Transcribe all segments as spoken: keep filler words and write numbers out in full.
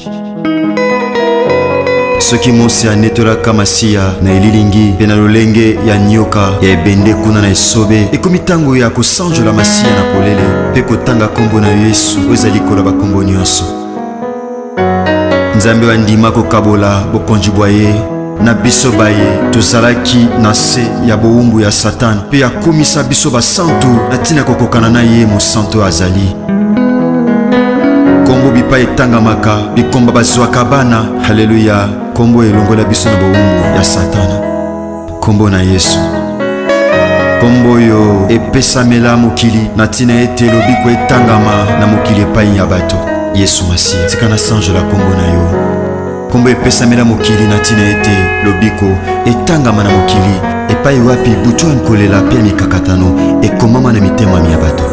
soki mosi anetolaka masiya na elilingi pe na lolenge ya nyoka ya ebende kuna na esobe ekomi ntango ya kosanjola masiya na polele mpe kotanga kombo na Yesu oyo ezali likolo bakombo nyonso. Nzambe wandima kokabola bokonzi bwa ye na biso baye tozalaki na se ya bowumbu ya Satana mpe akomisa biso basantu na ntina kokokana na ye mosantu azali. Kombo bipa etangamaka bikomba bazwaka bana. Haleluya. Kombo elongola biso na bowumbu ya Satana. Kombo na Yesu. Kombo yo epesamela mokili na ntina ete lobiko etangama na mokili epai ya bato. Yesu Masiya tika na sanjola kombo na yo. Kombo epesamela mokili na ntina ete lobiko etangama na mokili epai wapi butu nkolela pe mikakatano ekomama na mitema ya bato.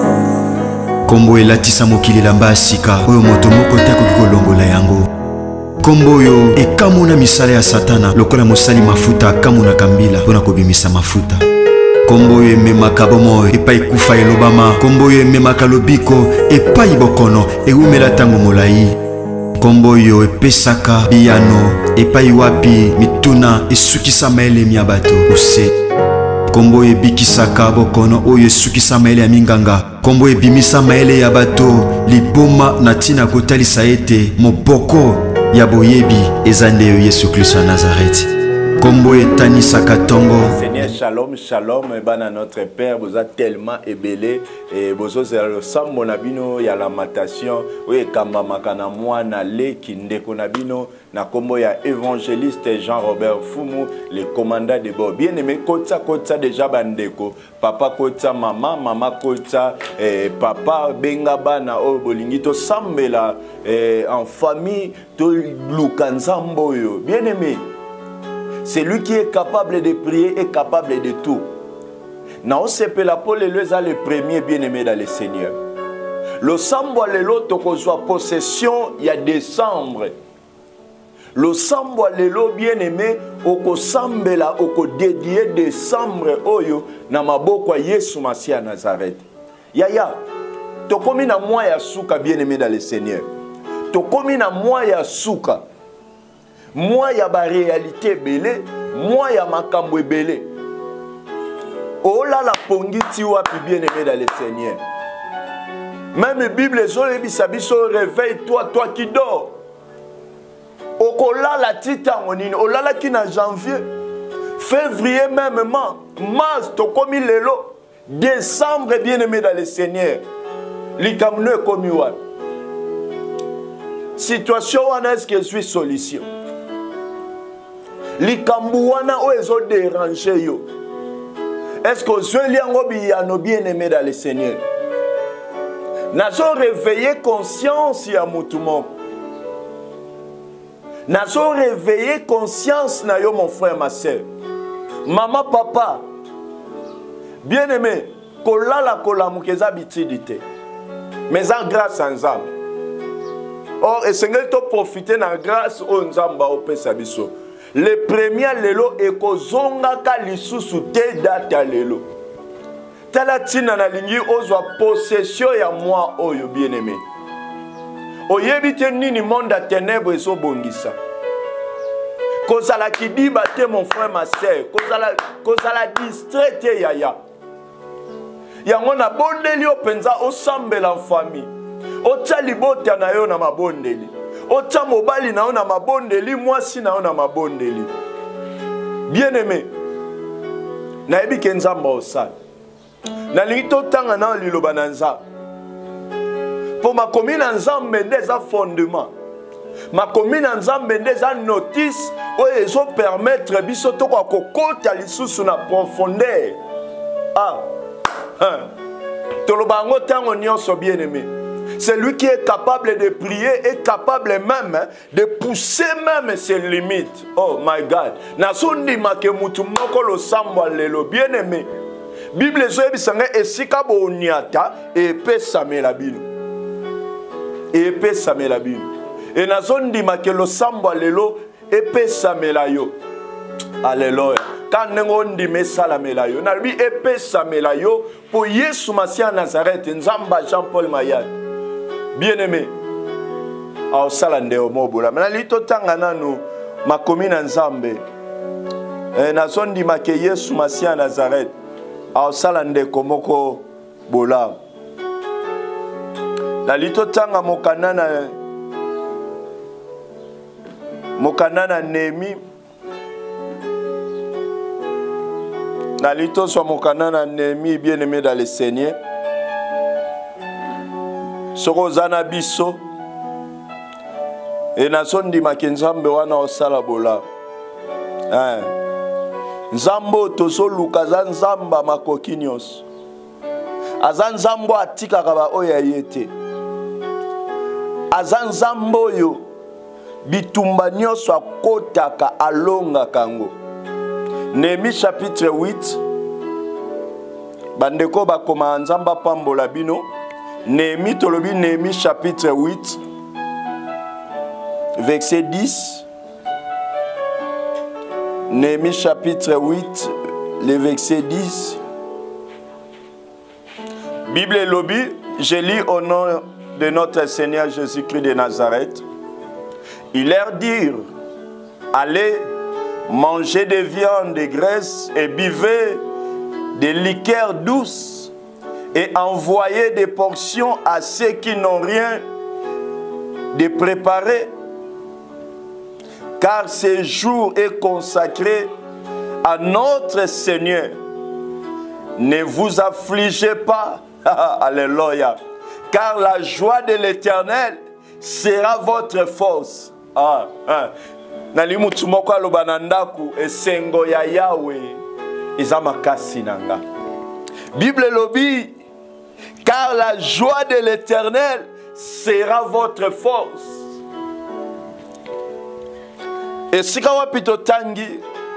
Kombo elatisa mokili lamba sika oyo moto moko te akoki kolongola yango. Kombo yo ekamuna misala ya Satana lokola mosali mafuta akamuna kambila mpona kobimisa mafuta. Kombo yo ememaka bomoi epai kufa elobama. Kombo yo ememaka lobiko epai bokono ewumela ntango molai. Kombo yo epesaka biyano epai wapi mituna esukisa maelemi ya bato ose. Kombo ebikisaka bokono oyo esukisa maele ya minganga. Kombo ebimisa maele ya bato liboma na ntina kotalisa ete moboko ya boyebi eza nde yo Yesu Kristo ya Nazareti. Kombo etanisaka tongo. Seigneur, shalom, shalom, et bana notre Père, vous êtes tellement ébélé, et vous êtes le sang monabino, il y a la matation, oui, kama makana mwana le kindeko nabino, na kombo ya évangéliste Jean-Robert Fumu, le commandant de bord. Bien aimé, kota kota déjà bandeko, papa kota mama, mama kota, eh, papa benga bana o bolingito sambela, eh, en famille, to lukanzambo yo. Bien aimé. C'est lui qui est capable de prier et capable de tout. Nao sepela Paul le le premier bien-aimé dans le Seigneur. Le sambo lelo tokozwa possession il y a décembre. Le sambo lelo bien-aimé oko sambela oko dédié décembre oyo na maboko ya Yesu Masiya Nazareth. Yaya tokomi na mwa ya suka bien-aimé dans le Seigneur. Tokomi na mwa ya suka. Moi ya ba réalité belé, moi ya makambo belé. Oh là la pongiti wapi bien-aimé dans le Seigneur. Même la Bible zoé bisabiso réveille-toi toi qui dors. Okola la tita monine, oh là la qui na janvier, février même mars tokomi lelo, décembre bien-aimé dans le Seigneur. Likamno komi wapi. Situation wana est-ce que je suis solution. Likambu wana o ezo déranger yo. Est-ce que je liango biyano bien-aimé dans le Seigneur? Nazo réveiller conscience ya mutumo. Nazo réveiller conscience na yo mon frère ma soeur. Maman papa. Bien-aimé, kolala kolamukeza bitidité. Mais en grâce ensemble. Or, et Seigneur to profiter na grâce au nzamba au pesa biso. Le premier lelo ekozonga ka lisusu te data lelo. Tala tina na lingi ozwa possession ya moi oyo bien-aimé. Oyebite nini monde ténèbres so bongisa. Kozala kidiba te mon frère ma sœur, kozala kozala distrait te yaya. Yango na bondeli openza osambela en famille. Ocha libota na yo na mabondeli. Ocha mobali na yo na mabondeli, mwasi na yo na mabondeli. Bien-aimé, na ebi kenzamba osala. Na lingito tanga na liloba na nzambe. Pour ma commune na nzambe ndeza fondement. Ma commune na nzambe ndeza notice oyo ezo permettre biso to kwa kokota lisusu na profondeur. Ah. Hein. Toloba ngo tango nyonso bien-aimé. C'est lui qui est capable de prier et capable même de pousser même ses limites. Oh my God. Nasundi make mutu moko lo sambo lelo bien-aimé. Bible zo ebisanga esika bo onyata et pesa melabino. Et pesa melabino. Et nasundi make lo sambo lelo et pesa melayo. Alléluia. Quand on dit mesala melayo, na lui et pesa melayo pour Yesu Masiya Nazareth nzamba Jean-Paul Mayad. Bien-aimé, aosala ndeko mobola me nali totanga nanu makomi na nzambe e, nazondimaka Yesu Masiya ya Nazareth aosala ndeko moko bola nali totanga mokanda na mokanda na Néhémie nali toswa mokanda na Néhémie bien aimé dans le Seigneur soko zana biso e nazondimaka nzambe wana osala bola eh. Nzambo tozoluka aza nzamba makoki nyonso aza nzambo atikaka baoyo ye te aza nzambo oyo bitumba nyonso akotaka alongaka yango. Néhémie chapitre huit bandeko bakoma nzamba pambola bino. Néhémie tolobi Néhémie chapitre huit verset dix. Néhémie chapitre huit le verset dix. Bible et lobby, je lis au nom de notre Seigneur Jésus-Christ de Nazareth. Ils leur dirent, allez manger des viandes de graisse et buvez des liqueurs douces et envoyez des portions à ceux qui n'ont rien de préparé, car ce jour est consacré à notre Seigneur. Ne vous affligez pas, alléluia, car la joie de l'Éternel sera votre force. Ah, ah. Nali mutu moko aloba na ndaku esengo ya Yahweh eza makasi nanga. Bible lobi, car la joie de l'Éternel sera votre force. Et sika wapi totangi,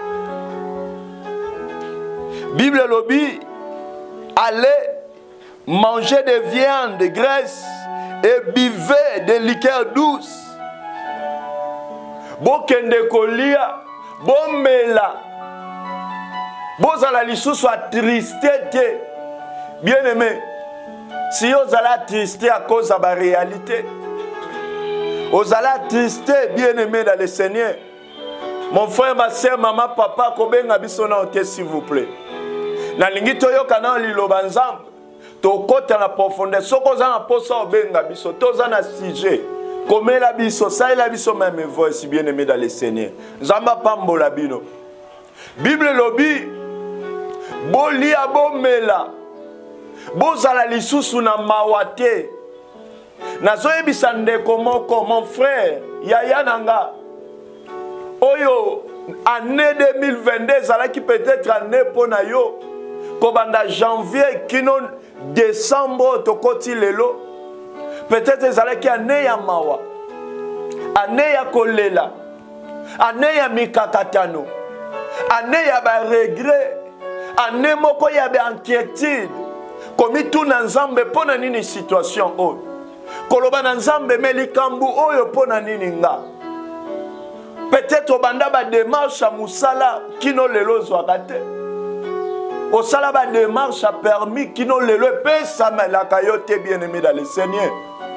Bible lobi, allez manger des viandes de graisse et buvez des liqueurs douces. Bokende kolia, bomela, bozala lisusu attristete. Bien aimé, si ozala triste à cause de la réalité, ozala triste, bien aimé dans le Seigneur, mon frère, ma soeur, maman, papa, kobenga biso na ote s'il vous plaît. Na lingi toyoka na liloba nzambe, tokota na profondeur, soko za na posa obenga biso, toza na sujet. Comme la biso, ça est la biso même voix si bien aimé dans le Seigneur. Zamba pambola bino. Bible lobi, boli abomela, bozala lisusu na mawate. Nazo ebisande komoko mon frère, yaya nanga. Oyo année deux mille vingt-deux zala qui peut-être année pona yo. Kobanda janvier kino décembre tokoti lelo. Peut-être zala ki année ya mawa. Année ya kolela. Année ya mikakatano. Année ya ba regret. Année moko ya ba inquiétude. Komi tout na nzambe pona nini situation oyo. Koloba na nzambe melikambu oyo pona nini nga. Peut-être obanda ba démarche à musala kino lelo zwaka te. Osala ba démarche a permis kino lelo pesa la kayote bien aimé dans le Seigneur.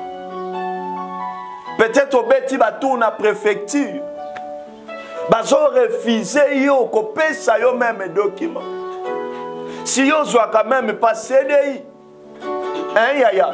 Peut-être obeti ba tourne à préfecture. Bazo refuser yo ko pesa yo même document. Si yo zwa quand même pas C D I. Hein yaya.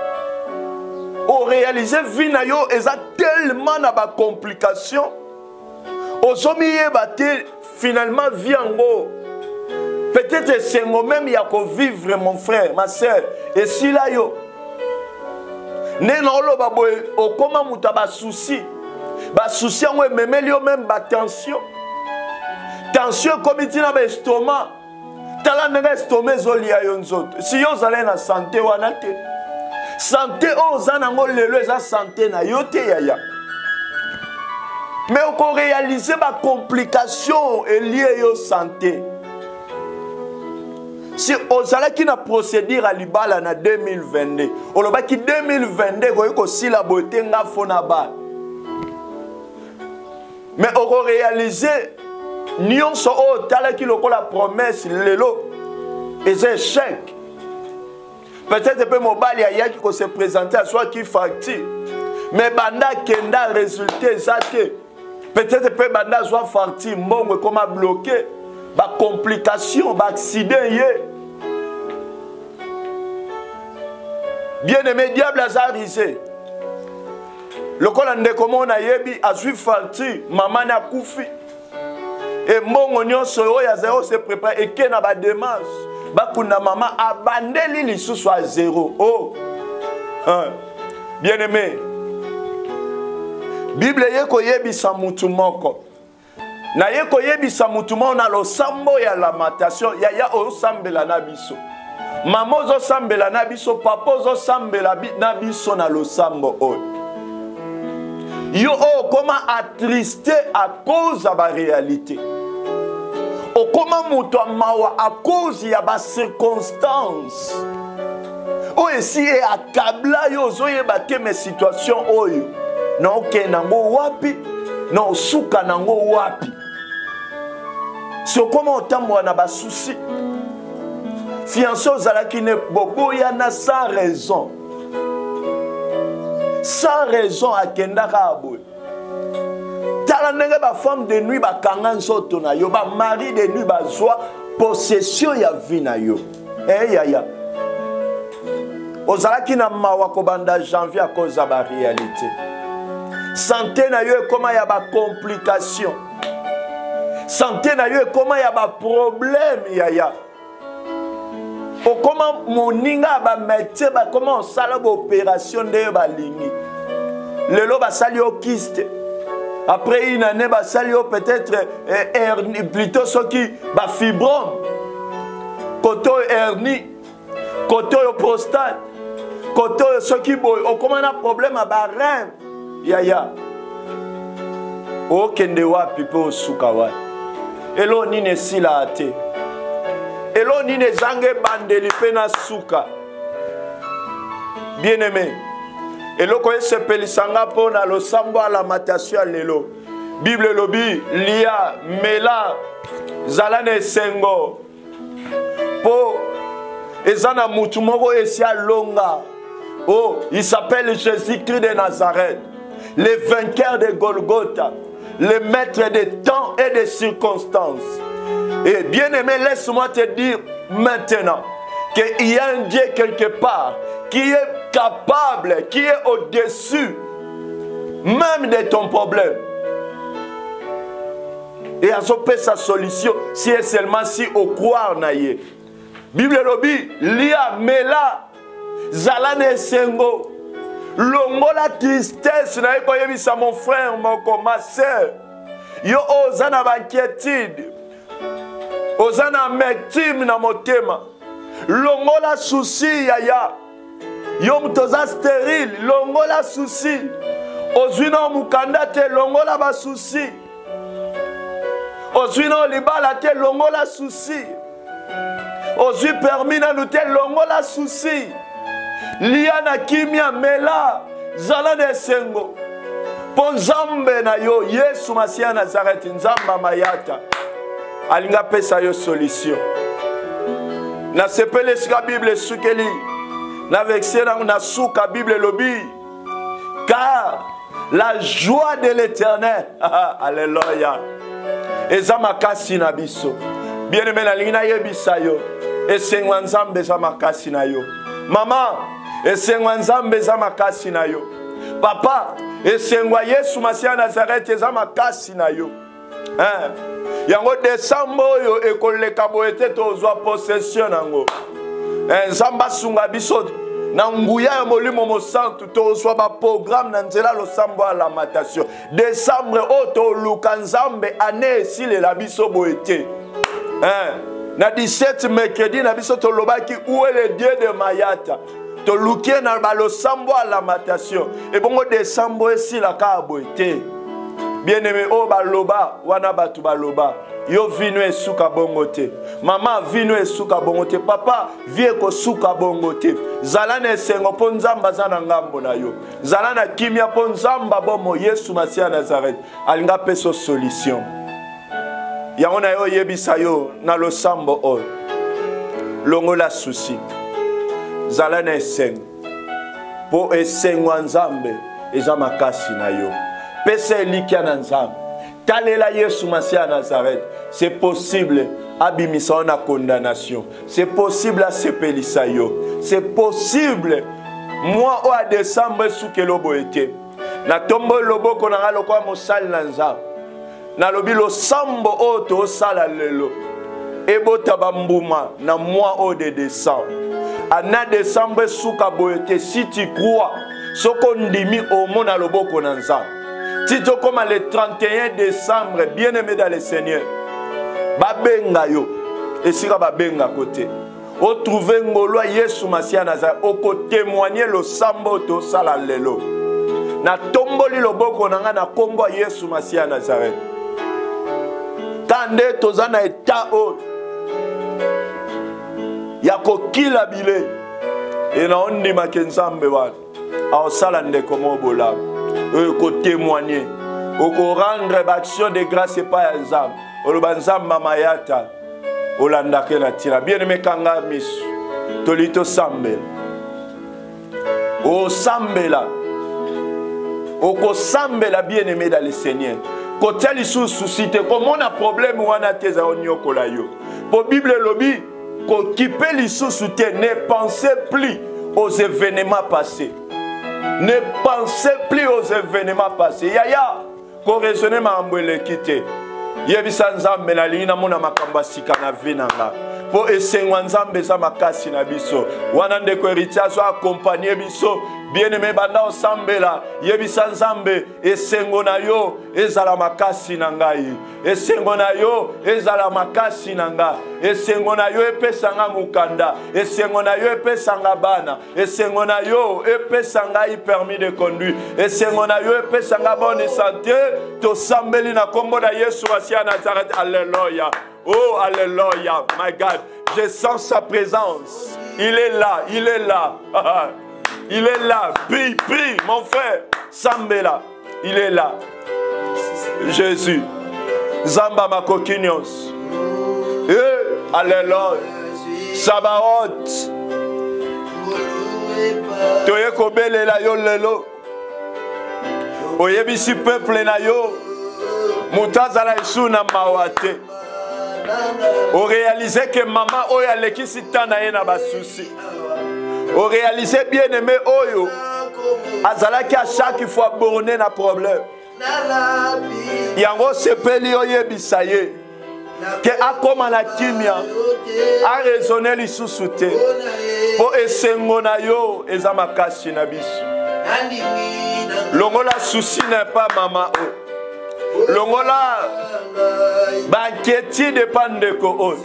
O réaliser vie na yo eza tellement na ba complication. Ozomiye bate finalement vie en go. Peut-être c'est moi-même qui a vivre mon frère, ma soeur. Et si là yo, ne non ba boy, o comment muta ba souci, ba souci on même yo même ba tension, tension comme il dit na ba estomac, tala na estomac zoli ya yonzot. Si yo zale na santé wana te, santé o zana ngo lelo eza santé na yo te yaya. Mais on réaliser ma complication est liée à la santé. Si on a qui na procédure à l'ibala na deux mille vingt-deux, on a qui deux mille vingt-deux ko si la beauté nga fona ba. Mais on réaliser nion so o tala qui loko la promesse lelo et un chèque. Peut-être peu mobile ya qui se présenter à soi qui facture. mais banda kenda résultat zate peut-être pe banda soit farti mbongo comme a bloqué ba complication ba accident yé bien aimé diable azarisé le kola ndeko mona yebi azui farti maman na kufi et mbongo nyonso oyo azero se prépare et ke na ba démarche ba kuna maman abandeli lisusu à zéro oh hein. Bien aimé Bible yeko yebisa mutu moko na yeko yebisa mutu moko na losambo ya lamentation ya ya osambela na biso mama ozosambela na biso papa ozosambela na biso na losambo oyo yo oh comment attristé à cause de la réalité oh comment mutu mawa à cause ya ba circonstances oh esi e akabla yo zoyeba te mes situations oyo na oke nango wapi na osuka nango wapi so comment otambola na basusi fiancé ozalaki ne boboya na sans raison sans raison akendaka aboye tala ndenge bafemme de nuit bakanga nzoto na yo bamari de nuit bazwa possession ya vie na yo eyaya ozalaki na mawa kobanda janvier à cause de la réalité santé na yo ekoma ya ba complication santé na yo ekoma ya ba problème yaya okoma moninga ba métier ba comment osala ba opération de ba lingi lelo basali o kyste après une année basali o peut-être eh, hernie plutôt ce qui ba fibrome koto hernie koto prostate koto ce qui boy okoma na problème à ba rein yaya okende wapi pe osuka wapi elo nini sila ate elo nini zange bandeli pe na suka bien aimé elo ko esepelisanga po na losambo a lamentation ya lelo Bible lobi lia mela zalane sengo po ezana mutu moko esi alonga oh il s'appelle Jésus-Christ de Nazareth le vainqueur de Golgotha, le maître des temps et des circonstances. Et bien aimé, laisse-moi te dire maintenant qu'il y a un Dieu quelque part qui est capable, qui est au-dessus même de ton problème. Et à ce peut sa solution, si et seulement si au croire naïe. Bible lobi, lia mela, zalane sengo. Longola tristesse na yeko yebisa mon frère moko ma sœur yo ozana ba inquiétude ozana mectime na motema longola souci yaya yo mtoza stérile longola souci ozwina mukanda te longola ba souci ozwina libala te longola souci ozwi permis na nous te longola souci liana kimia mela zala de sengo ponzambe na yo Yesu Masia Nazareth nzamba mayata alinga pesa yo solution na sepele sika Bible sukeli na vexera na suka Bible lobi car la joie de l'Éternel alléluia ezama kasi na biso bien aimé na lingina yebisa yo esengwa nzambe ezama kasi na yo mama esengwa nzambe eza makasi na yo papa esengwa Yesu Masia Nazareth eza makasi na yo hein yango décembre oyo ekoleka boete tozwa possession nango nzamba sunga biso na nguya ya molimo mosantu tozwa ba programme na nzela losambo ya lamentation décembre oyo toluka nzambe ane esilela biso boete hein na dix-sept mercredi na biso tolobaki où est le Dieu de Mayata tolukie na balosambo à lamentation et bongo décembre esi la ka boite bien aimé o baloba wana batu baloba yo vino esuka bongo te mama vino esuka bongo te papa vie ko suka bongo te zala na esengo po nzamba za na ngambo na yo zala na kimia po nzamba bomo Yesu Masia Nazareth alinga peso solution yango na yo yebisa yo na losambo oyo longola souci zala na esengo po esengo nzambe eza makasi na yo. Pesa elikia na nzambe. Talela Yesu Masiya à Nazareth. C'est possible abimisa na condamnation. C'est possible à sepelisa yo. C'est possible moi au à décembre soukelo boete. Na tombo lobo konanga lokwa mosali na nzambe. Na lobi lo sambo o to sala lelo. Ebota bambuma na mois au de décembre. Ana décembre souka boete si tu crois soko ndimi au mona loboko na nzambe. Tito comme le trente et un décembre, bien-aimé dans le Seigneur, babenga yo, et si babenga côté, o trouver ngolwa Yesu Masiya Nazareth, o ko témoigner le sambo to sala lelo. Na tomboli loboko nanga na kombo Yesu Masiya Nazareth. Tande tozana eta o ya ko kila bile, et na ondi makenzambe wana, a sala ndeko mo bola. Ko témoigner, ko rendre action de grâce et pas ensemble. Olobanzam mamayata, olanda ke na tina. Bien-aimé kanga misu, tolito sambela. O sambela, o ko sambela bien-aimé dans le Seigneur. Ko teli sous suscité, comme on a problème ou on a tes onyoko la yo. Pour Bible lobby, ko kipe li sous soutien, ne pensez plus aux événements passés. Ne pensez plus aux événements passés. Yaya, qu'on raisonne ma ambouele quitte. Yebisa nzambe na lina mona makamba sika na vinanga. Po esengwa nzambe za makasi na biso. Wana ndeko héritier so accompagner biso. Bien-aimé banda osambela. Yebisa nzambe esengo na yo ezala makasi na ngai. Esengo na yo ezala makasi na nga. Esengo na yo epesanga mukanda. Esengo na yo epesanga bana. Esengo na yo epesanga i permis de conduire. Esengo na yo epesanga bonne santé. To sambeli na kombo na Yesu Masiya Nazareth. Alléluia. Oh, alléluia. My God. Je sens sa présence. Il est là. Il est là. Il est là. Prie, prie, mon frère. Sambela. Il est là. Jésus. Zamba Makokinios. Eh, alléluia. Sabaoth. Toye kobele la yo lelo. Oyebisi peuple na yo. Mutazala isu na mawate. On réalisait que maman oya lekisi tana na basusi. On réalisait bien aimé oyo. Azalaki à chaque fois borné na problème. Yango sepeli oye bisaye. Que akoma na kimia. A raisonner li susute. Po esengo na yo ezama kasi na biso. Longola souci n'est pas maman o. Longola banqueti dépend de ko.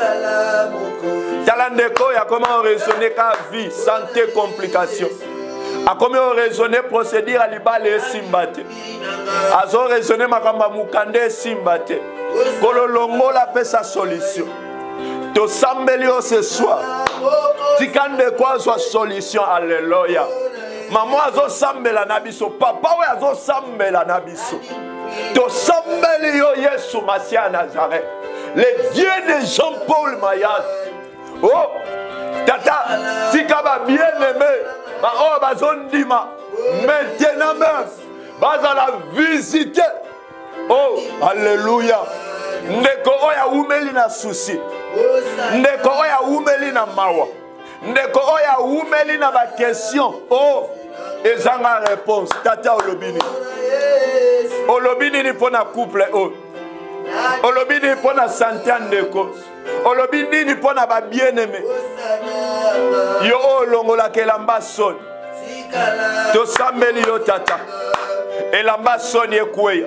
Talandeko ya comment raisonner ka vie, santé, complications. A comment raisonner procéder à libale simbate. Azo raisonner makamba mukande simbate. Kolo longola pe sa solution. To sambelio ce soir. Tikande kwa soit solution, alléluia. Maman azo sambela nabiso, papa we azo sambela nabiso. To sambelio Yesu Masiya Nazareth. Le Dieu de Jean-Paul Mayat. Oh, tata, tikaba bien aimé. Ba oh bazondima. Maintenant même, baza la visiter. Oh, alléluia. Ndeko oya umeli na susi. Ndeko oya umeli na mawa. Ndeko oya umeli na ba question. Oh, ezanga réponse. Tata olobini. Olobini ni pona couple oh. Olobini pona santé ndeko. Olobini ni pona ba bien-aimé. Yo olongola kelamba son. To sambeli yo tata. Elamba son yekweya.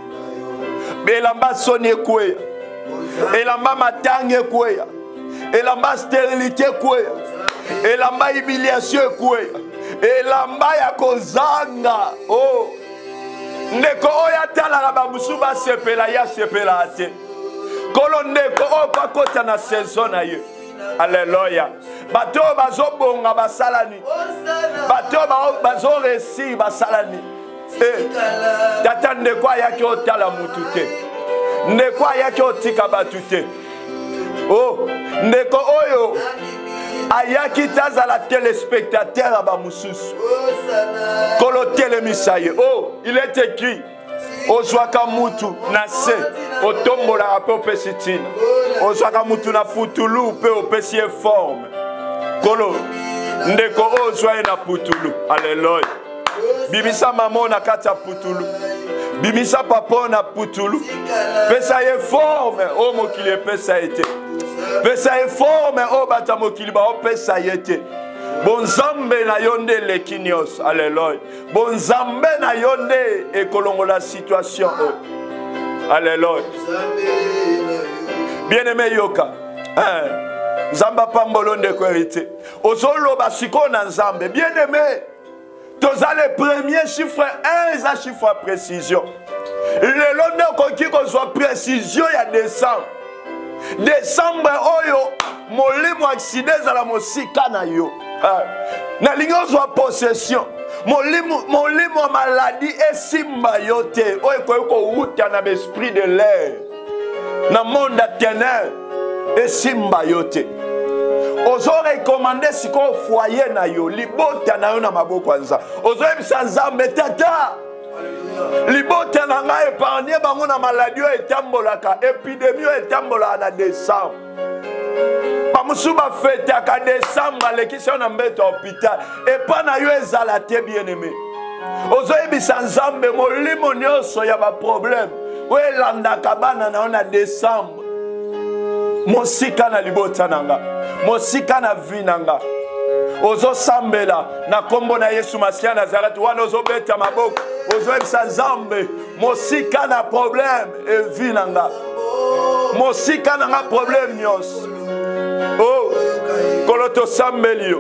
Elamba son yekweya. Elamba matang yekweya. Elamba stérilité yekweya. Elamba humiliation yekweya. Elamba ya kozanga. Oh. Ndeko oya tala la bamusu ba sepela ya sepela ate. Kolo ndeko o pakota na saison na ye. Alléluia. Bato bazo bonga basalani. Bato bazo resi basalani. Eh. Tata ndeko ya ki otala mutute. Ndeko ya ki otika batute. Oh, ndeko oyo ayaki tazala téléspectateur à bamususu kolo telemisaye. Oh, il est écrit ozwaka mutu na se otombolaka mpe opesi ntina, ozwaka mutu na putulu mpe opesi ye forme. Kolo ndeko ozwa ye na putulu. Alleluya. Bimisa mama na kati ya putulu, bimisa papa na putulu, pesa ye forme o mokili epesa ye te, pesa ye forme o bata mokili baopesa ye te. Bonzambe na yonde leki nyonso. Alleluya. Bonzambe na yonde ekolongola situation o. Alleluya. Bien-aimé yoka, hein, Zamba pambolo ndeko hérité ozoloba siko na nzambe. Bien-aimé, toza le premier chiffre un eza chiffre à précision. Lelo nde okoki kozwa précision ya décembre. Décembre oyo molimo accident ezala mosika na yo. Na lingi ozwa possession. Molimo molimo maladie esimba yo te. Oyo koyo kowuta na esprit de l'air. Na monde ya ténèbres esimba yo te. Ozo recommandé siko foyer na yo, libota na yo na maboko anza. Ozo ebisa nzambe tata. Libota na nga épargner bango na maladie etambolaka, épidémie etambolaka na décembre. Bamusuba fête à décembre lekisi na mbeto hôpital et pas na yo ezala te bien-aimé. Ozo ebisa nzambe molimo nyonso ya ba problème. We landa kabana na na décembre. Mosika na libota nanga, mosika na vie nanga. Ozo sambela na kombo na Yesu Masia Nazareth wana ozo beta maboko. Ozo ebisa nzambe mosika na problème e vie nanga. Mosika nanga problème nyos. Oh, koloto sambelio.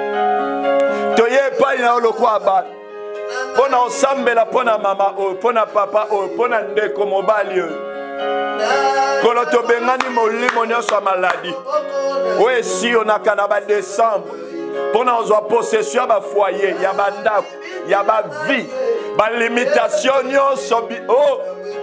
Toye pa ina oloko abana. Pona osambela pona mama o, pona papa o, pona ndeko mobali o. Koloto bengani molimo nyonso ya maladi. Oye si onaka na ba décembre. Pona ozwa possession ba foyer, ya ba ndako, ya ba vie, ba limitation nyonso bi. Oh,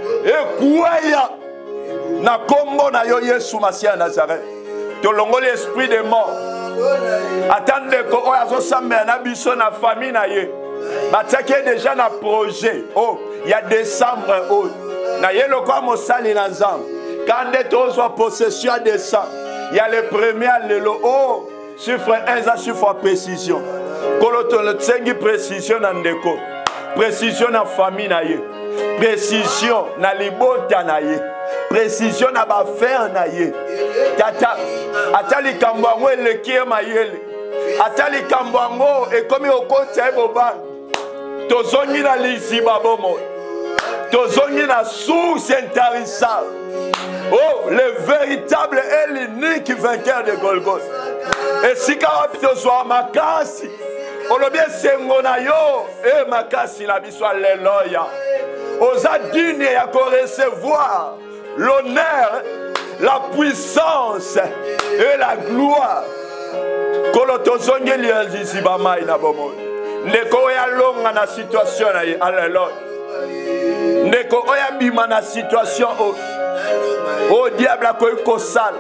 ekuya na kombo na yo Yesu Masia Nazareth. Tolongo l'esprit de mort. Attendez ko oya zo sambela na biso na famille na ye. Batake déjà na projet. Oh, il y a décembre oh. Na yelo kwa mosali na nzambe. Quand tozwa possession à décembre, il y a le premier lelo oh, chiffre un za chiffre à précision. Koloto le tsengi précision na ndeko. Précision na famille na ye. Précision na libota na ye. Précision na ba faire na ye. Tata atali kambango elekie mayele. Atali kambango e komi okota eboba. Tozongi na liziba bomo. Tozongi na source intarissable. Oh, le véritable et l'unique vainqueur de Golgotha. Et si tu sois makasi, olobie sengona yo e makasi na biso alléluia. Oza digne ya ko recevoir l'honneur, la puissance et la gloire. Kolo tozongi liziba mai na bomo. Ndeko ya longa na situation na ye alléluia. Ndeko oya bima na situation o o diable akoyi kosala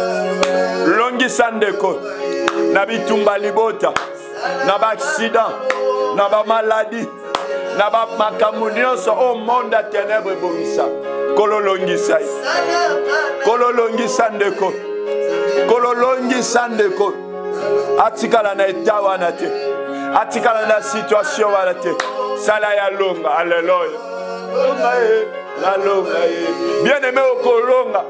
longisa ndeko na bitumba libota na ba accident na ba maladie na ba makambo nyonso o monde ya ténèbres ebomisa kolo longisa kolo longisa ndeko kolo longisa ndeko atikala na eta wana te atikala na situation wana te sala ya longa alléluia. La longa bien aimé au kolonga.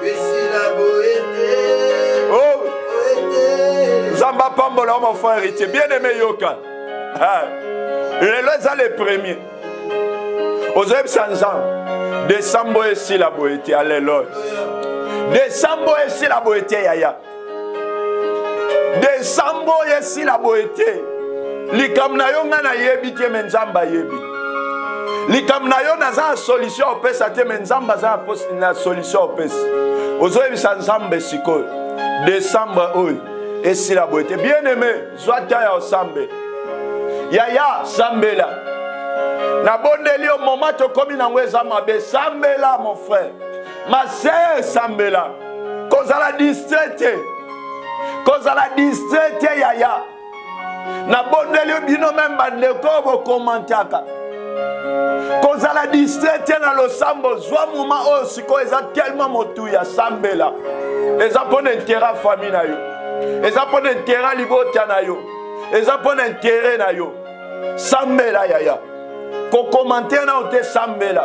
Oh, Zamba Pambola mon frère héritier bien aimé yoka. Les lois les premiers. Aux œuvres sans âme. Décembre ici la beauté alléluia. Décembre ici la beauté yaya. Décembre ici la beauté. Likamna yonga na yebi te menzamba yebi. Likamna yo na za solution opesa te menzamba za na solution opesa. Ozo ebisa nzambe siko. Décembre oy esi la beauté. Bien aimé, zwata ya osambe. Yaya sambela. Na bondeli au moment to komi na ngweza mabe sambela mon frère. Ma sœur sambela. Kozala distraite. kozala distrait te yaya na bondeli bino même bandeko bokomantaka kozala distrait te na losambo zwa moma oyo sikoyo eza tellement motu ya sambela eza mpo na intérêt famille na yo eza mpo na intérêt libota na yo eza mpo na intérêt na yo sambela yaya kokomante na ote sambela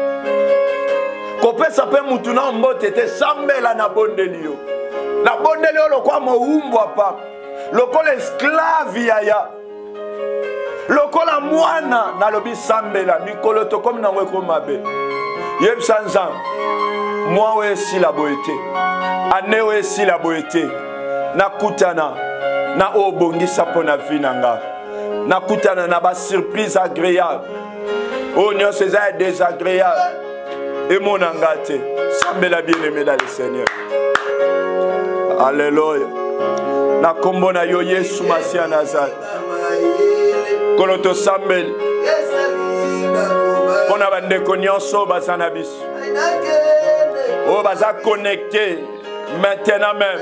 kopesa mpe mutu na mbote te sambela na bondeli yo na bondeli yo lokwa mowumbwa pa lokola esclave yaya lokola mwana nalobi sambela mikolo tokomi nango ekomabe yebisa nzambe mwa oyo esila boye te ane oyo esila boye te nakutana na oyo obongisa mpo na vi na nga nakutana na basurprise agréable oyo nyonso eza ya désagréable emona nga te sambela bien-aimé dans le Seigneur. Alléluia. Na kombo na yo Yesu Masia Nazareth. Kolo to sambeli pona bandeko nyonso baza na biso oyo baza connecté maintenant même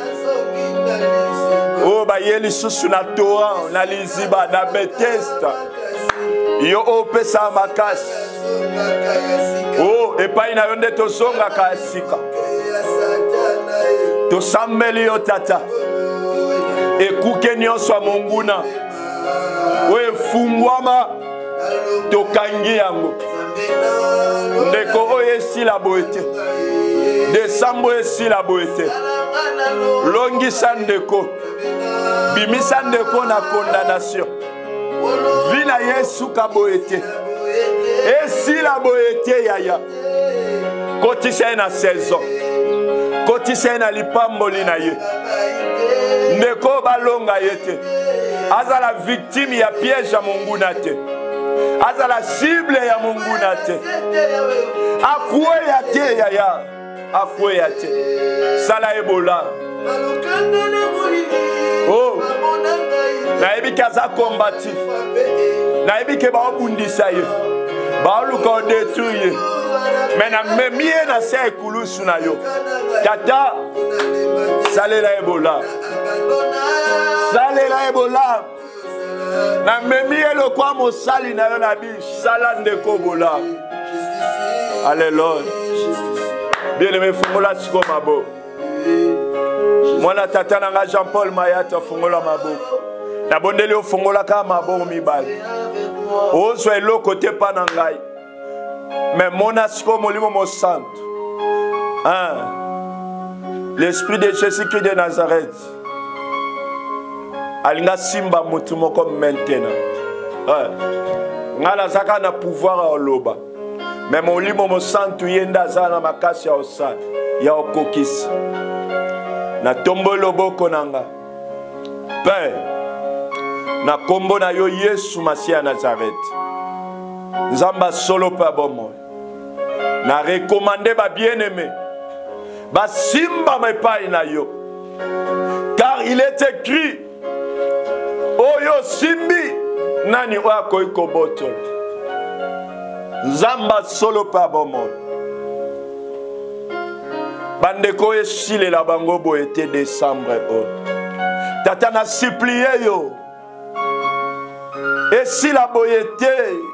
oyo baye lisusu na Torah na Liziba na Bethesda yo opesa makasi oh epai na yo nde tozongaka sika tosambeli yo tata ekuke nyonso ya monguna oyo efungwama tokangi yango ndeko oyo esila boye te desambo oyo esila boye te longisa ndeko bimisa ndeko na condamnation vi na Yesu ka boye te esila boye te yaya kotisa ye na saison kotisa ye na lipamboli na ye ndeko balonga ye te azala victime ya piège ya monguna te azala cible ya monguna te akweya te yaya akweya te sala ebola oh nayebi ke aza combatif nayebi ke baobundisa ye baoluka odétruire ye me namemi ye na se ekulusu na yo tata salela ebola salela ebola namemi ye lokwa mosali na yo na biso sala ndeko bola Alléluia. Bien-aimé fungola siko mabo mwana tata nanga Jean-Paul Mayata fungola mabo na bondeli ofungola ka mabo mibali ozwa eloko te pa na ngai mais mona siko molimo mo santo hein l'esprit de Jésus-Christ de Nazareth alinga simba mutu moko maintenant ouais ngala zaka na pouvoir oloba mais molimo mo santo yenda zana makasi ya osala ya okokisi na tombo loboko nanga Père na kombo na yo Yesu Masia Nazareth nzamba solo pa bomo na recommandé ba bien-aimé ba simba mepai na yo car il est écrit oyo simbi nani wako iko boto nzamba solo pa bomo bandeko esile la bango bo été décembre o tata na supplié yo esi la boyete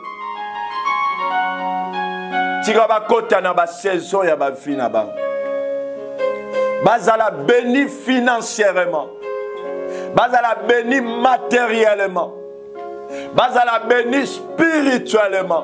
tika bakota na ba saison ya ba vie na bango bazala béni financièrement bazala béni matériellement bazala béni spirituellement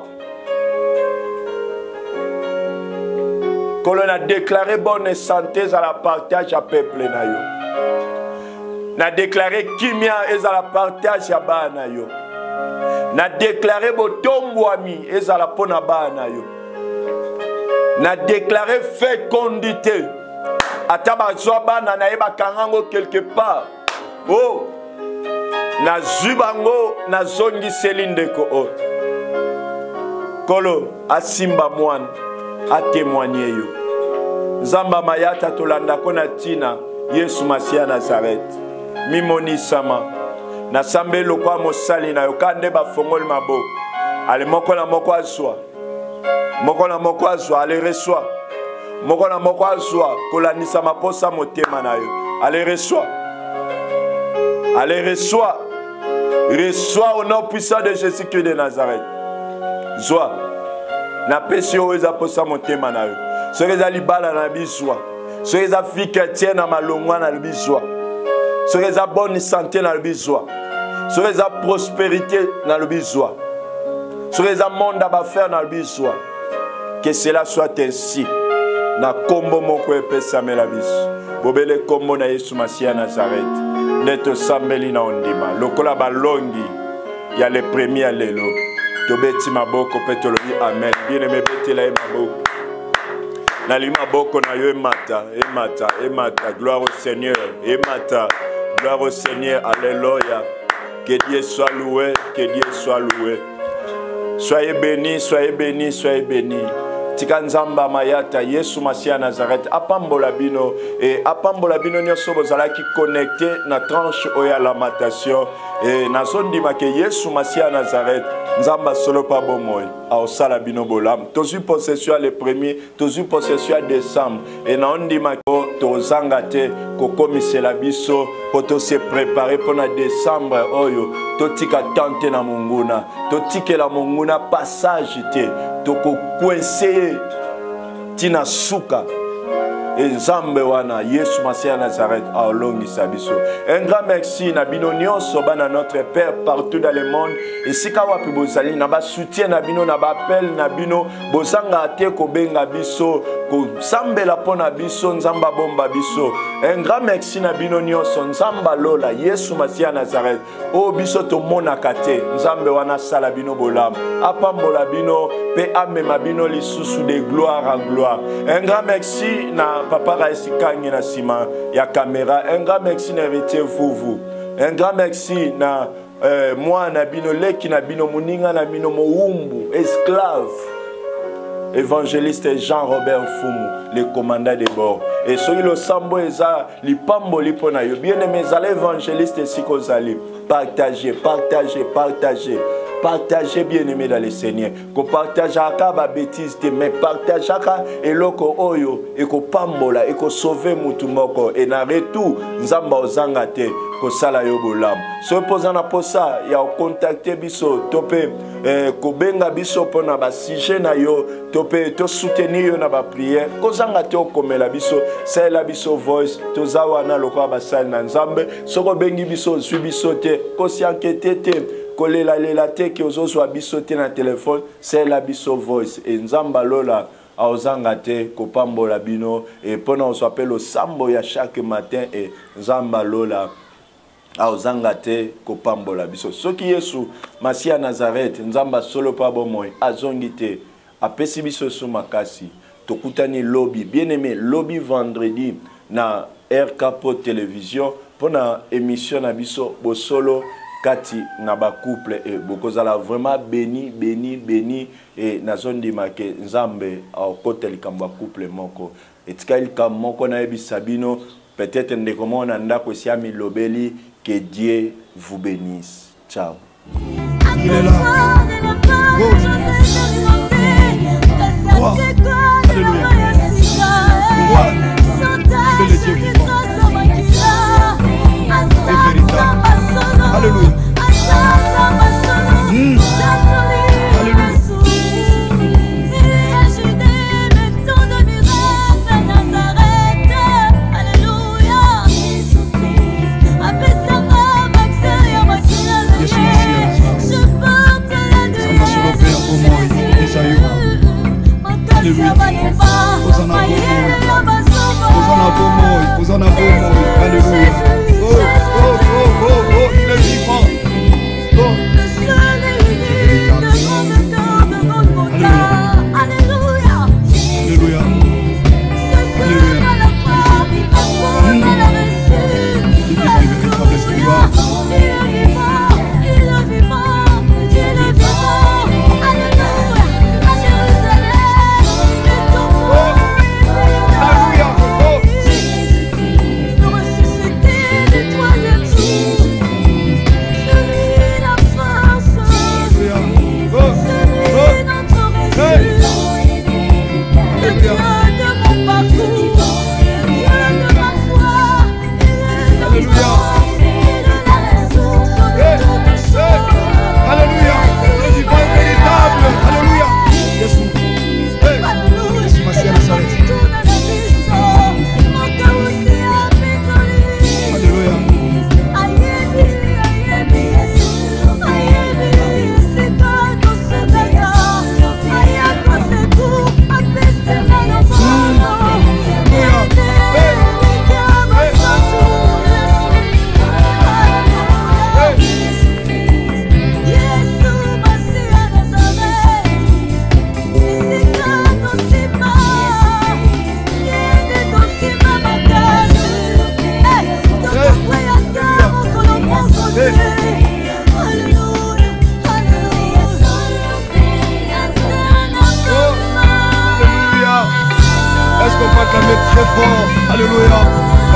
qu'on a déclaré bonne santé à la partage à peuple na yo na déclaré kimia et à la partage à ba na yo na déclaré botombwami et à la pona ba na yo na déclaré fécondité ataba zoba na na eba kangango quelque part oh na zubango na zongi selindeko oh kolo asimba mwana a témoigner yo Zamba mayata tolanda kona tina Yesu Masia Nazareth mimoni sama na sambe lokwa mosali na yokande ba fongol mabo ale moko na moko azwa moko na moko azwa ale reçoit moko na moko azwa kolanisa maposa motema na yo ale reçoit Allez, reçois. Reçois au nom puissant de Jésus-Christ de Nazareth. Joie. Na pesi o eza posa motema na yo. Soki eza libala na bizwa. Soki eza fille chrétienne na malongwa na bizwa. Soki eza bonne santé na bizwa. Soki eza prospérité na bizwa. Soki eza monde d'affaires na bizwa. Que cela soit ainsi. Na kombo moko epesame la biso. Bobele kombo na Yesu Masia Nazareth. Neto sambeli na ondima. Lokola balongi ya le premier lelo. Tobeti maboko petolobi amen. Bien-aimé beti la maboko. Nali maboko na yo emata, emata, emata. Gloire au Seigneur, emata. Gloire au Seigneur, alléluia. Que Dieu soit loué, que Dieu soit loué. Soyez bénis, soyez bénis, soyez bénis. Tikanzamba mayata Yesu Masia Nazareth apambola bino et apambola bino nyoso bozala ki connecté na tranche oya lamentation et na zondi make Yesu Masia Nazareth nzamba solo pa bomoy a osala bino bolam tozu possession le premier tozu possession décembre et na ondi mako tozanga te kokomisela biso poto se préparer pour na décembre oyo totika tante na munguna totikela munguna passage te toko coincé tina suka Nzambe wana Yesu Masia Nazareth a olongi sabiso. Un grand merci na bino nyonso bana notre Père partout dans le monde. Et si ka wapi bozali na ba soutien na bino na ba appel na bino bozanga te ko benga biso ko sambela pona biso nzamba bomba biso. Un grand merci na bino nyonso nzamba lola Yesu Masia Nazareth. O biso to mona kate nzambe wana sala bino bolam. Apambola bino pe amema bino lisusu de gloire en gloire. Un grand merci na Papa Raisi Kangi na sima ya caméra. Un grand merci na héritier vous. Un grand merci na euh, moi na bino leki na bino muninga na bino moumbu esclave. Évangéliste Jean-Robert Fumu, le commandant de bord. Et celui le sambo eza li pambo li pona yo. Bien aimé zale évangéliste sikozali. Partagez, partagez, partagez. Partagez bien aimé dans le Seigneur. Ko partage aka ba bêtise te mais partage aka eloko oyo e ko pambola e ko sauver mutu moko et na retour nzamba ozanga te ko sala yo bolam. So posana posa ya contacter biso topé eh, ko benga biso pona ba sujet na yo topé to soutenir yo na ba prière ko zanga te okomela biso c'est la biso voice to zawana lokwa ba sal na nzambe soko bengi biso zwi biso te ko si enquêter te kolela lela te ki ozozwa biso te na téléphone c'est la biso voice et nzamba lola aozanga te kopambola bino et pona on s'appelle au sambo ya chaque matin et nzamba lola aozanga te kopambola biso soki Yesu Masia Nazareth nzamba solo pa bomoy azongi te apesi biso so makasi tokutani lobby bien aimé lobby vendredi na R K P O télévision pona émission na biso bosolo kati na ba couple et bokozala vraiment béni béni béni et na zone de marqué nzambe au côté likamba couple moko et tikali kam moko na ebisa bino peut-être ndeko mona ndako siami lobeli que Dieu vous bénisse. Ciao. Il est là. Oh. Wow. Alléluia. Wow. Tu es le Dieu vivant et véritable. Alléluia. Mmh. Alléluia. Alléluia.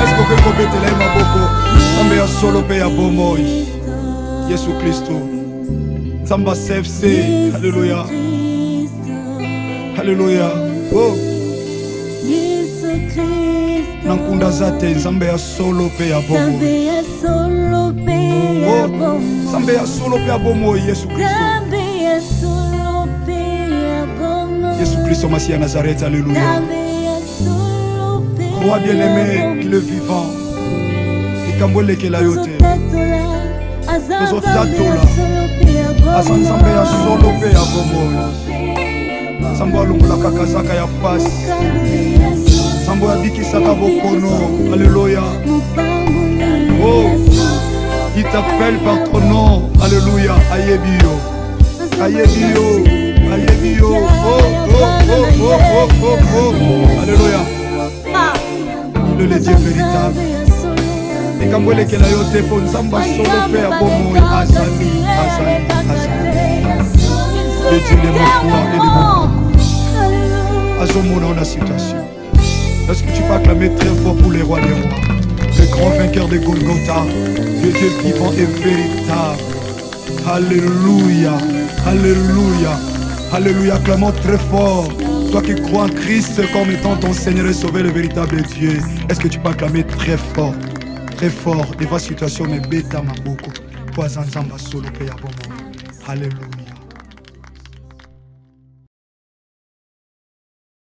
Est-ce que vous pouvez compléter ma boko? Nzambe ya solo pe ya bomoi. Yesu Christo. Nzamba C F C. Alléluia. Alléluia. Oh. Nankunda zate nzambe ya solo pe ya bomoi. Nzambe ya solo pe ya bomoi. Nzambe ya solo pe ya bomoi Yesu Christo. Nzambe ya solo pe ya bomoi. Yesu Christo Messie à Nazareth. Alléluia. Nzambe ya solo pe ya bomoi. Roi bien-aimé, il est vivant. Et Kambwele ke la yote. Tozotatola. Asa nzambe ya solo pe ya bomoi. Nzambe alongolaka kazaka ya pasi. Nzambe abikisaka bokono. Alléluia. Oh, il t'appelle par ton nom. Alléluia. Ayebio. Ayebio. Ayebio. Oh, oh, oh, oh, oh, oh, oh. Alléluia. Il est le Dieu véritable. Et quand vous voulez que la yote pour nzamba solo pe ya bomoi azali, azali, azali. Le Dieu de mon foi et de mon corps. Azomona la situation. Est-ce que tu peux acclamer très fort pour les rois des rois, le grand vainqueur de Golgotha, le Dieu vivant et véritable. Alléluia, alléluia, alléluia. Acclamons très fort. Toi qui crois en Christ comme étant ton Seigneur et Sauveur, le véritable Dieu. Est-ce que tu peux acclamer très fort, très fort devant la situation, mais bêta ma beaucoup. Toi, Zanzamba solo pe ya bomo. Alléluia.